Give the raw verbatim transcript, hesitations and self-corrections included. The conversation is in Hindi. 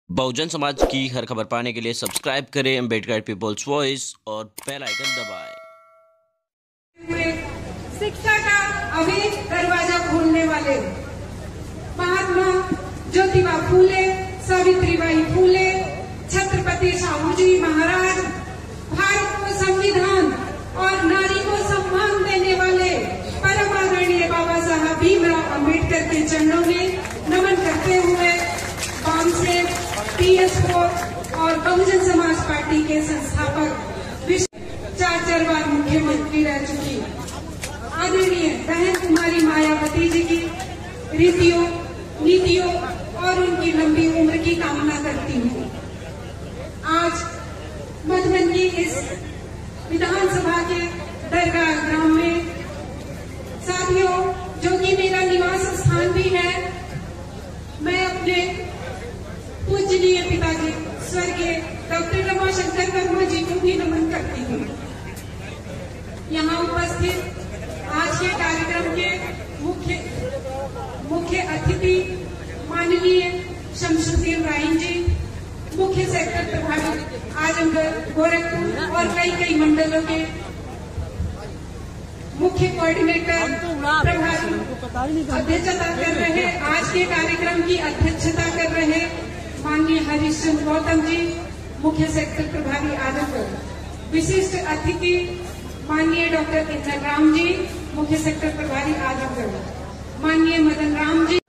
बहुजन समाज की हर खबर पाने के लिए सब्सक्राइब करें अम्बेडकर पीपल्स वॉइस और बेल आइकन दबाएं। शिक्षा का अभी दरवाजा खोलने वाले महात्मा ज्योतिबा फूले, सावित्रीबाई फूले, छत्रपति शाहू जी महाराज, भारत को संविधान और नारी को सम्मान देने वाले परम आदरणीय बाबा साहब भीमराव अम्बेडकर के चरणों में नमन करते हुए बाम से पी एस फोर और बहुजन समाज पार्टी के संस्थापक चार चार बार मुख्यमंत्री रह चुकी आदरणीय बहन कुमारी मायावती जी की रीतियों, नीतियों और उनकी लंबी उम्र की कामना करती हूँ। आज मधुबन की इस विधानसभा के दरगाह ग्राम में साथियों, जो कि मेरा निवास स्थान भी है, मैं अपने पूजनीय पिताजी स्वर्गीय डॉक्टर रमाशंकर वर्मा जी को भी नमन करती हूँ। यहाँ उपस्थित आज के कार्यक्रम के मुख्य मुख्य अतिथि माननीय शमशुद्दीन राइन जी, मुख्य सेक्टर प्रभारी आजमगढ़, गोरखपुर और कई कई मंडलों के मुख्य कोऑर्डिनेटर प्रभारी अध्यक्षता कर रहे, आज के कार्यक्रम की अध्यक्षता कर रहे माननीय हरीश चंद्र गौतम जी, मुख्य सेक्टर प्रभारी आजमगढ़, विशिष्ट अतिथि माननीय डॉक्टर इंदर राम जी, मुख्य सेक्टर प्रभारी आजमगढ़, माननीय मदन राम जी।